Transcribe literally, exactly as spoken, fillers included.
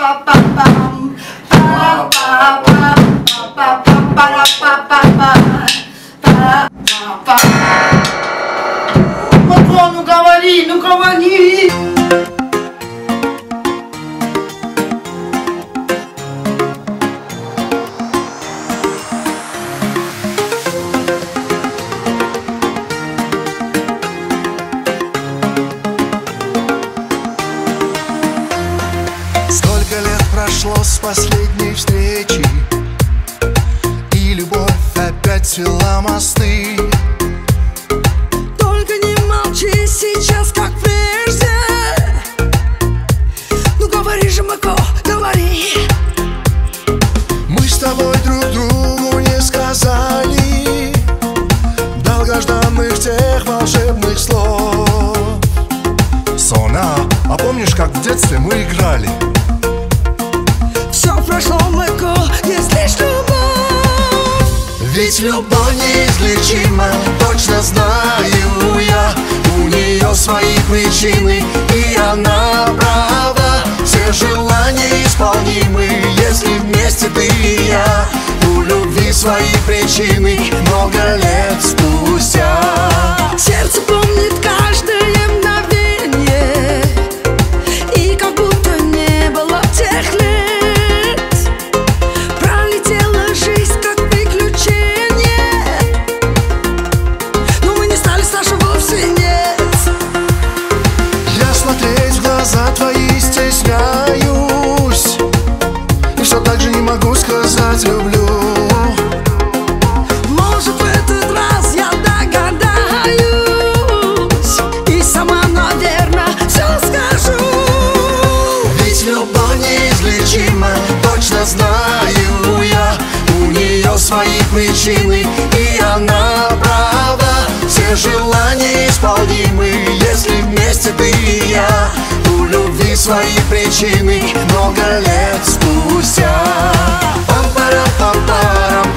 Ну говори, ну говори. Сколько лет прошло с последней встречи, и любовь опять свела мосты. Только не молчи сейчас, как прежде. Ну говори же, Мако, говори. Мы с тобой друг другу не сказали долгожданных тех волшебных слов. Сона, а помнишь, как в детстве мы играли? Все прошло, Мако, есть лишь любовь. Ведь любовь неизлечима, точно знаю я. У нее свои причины, и она права. Все желания исполнимы, если вместе ты и я. У любви свои причины, много лет спустя. Сердце помнит каждое мгновение, и как будто не было тех лет. Пролетела жизнь, как приключение, но мы не стали старше, вовсе нет. Я смотреть в глаза твои стесняюсь, и все так же не могу сказать люблю. Может, в этот раз я догадаюсь и сама, наверное, все скажу. Ведь любовь неизлечима, точно знаю я. У нее свои причины, и она права. Все желания исполнимы, если вместе ты и я. У любви свои причины, много лет спустя. Пам-парам-пам-парам.